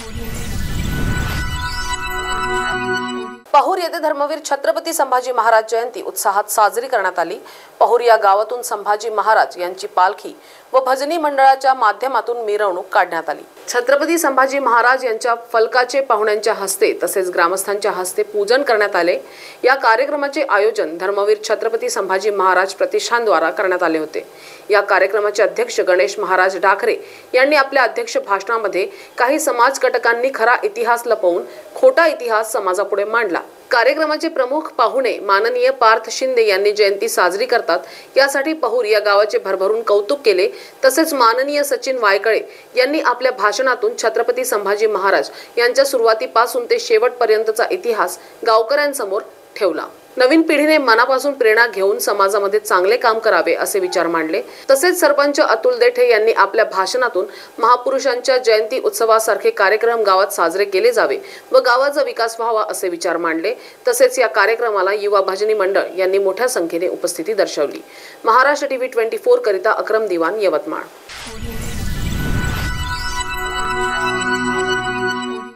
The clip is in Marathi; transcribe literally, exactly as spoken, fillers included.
पहुर येथे धर्मवीर छत्रपती संभाजी महाराज जयंती उत्साहात साजरी करण्यात आली। पहुर या गावातून संभाजी महाराज यांची पालखी व भजनी मंडळाच्या माध्यमातून मिरवणूक काढण्यात आली। छत्रपती संभाजी महाराज यांच्या फलकाचे पाहुण्यांच्या हस्ते तसेच ग्रामस्थांच्या हस्ते पूजन करण्यात आले। या कार्यक्रमाचे आयोजन धर्मवीर छत्रपती संभाजी महाराज प्रतिष्ठान द्वारा करण्यात आले होते। या कार्यक्रमाचे अध्यक्ष गणेश महाराज डाकरे यांनी आपल्या अध्यक्ष भाषणामध्ये काही समाज घटकांनी खरा इतिहास लपवून खोटा इतिहास समाजापुढे मांडला। कार्यक्रमाचे प्रमुख पाहुणे माननीय पार्थ शिंदे यांनी जयंती साजरी करतात यासाठी पहुर या गावाचे भरभरून कौतुक केले। तसेच माननीय सचिन वायकळे यांनी आपल्या भाषणातून छत्रपती संभाजी महाराज यांच्या सुरुवातीपासून ते शेवटपर्यंतचा इतिहास गावकऱ्यांसमोर ठेवला। नवीन पिढीने मनापासून प्रेरणा घेऊन समाजामध्ये चांगले काम करावे असे विचार मांडले। तसेच सरपंच अतुल देठे यांनी आपल्या भाषणातून महापुरुषांच्या जयंती उत्सवासारखे कार्यक्रम गावात साजरे केले जावे व गावाचा विकास व्हावा असे विचार मांडले। तसेच या कार्यक्रमाला युवा भजनी मंडळ यांनी मोठ्या संख्येने उपस्थिती दर्शवली। महाराष्ट्र टीव्ही चोवीस करिता अक्रम दिवान, यवतमाळ।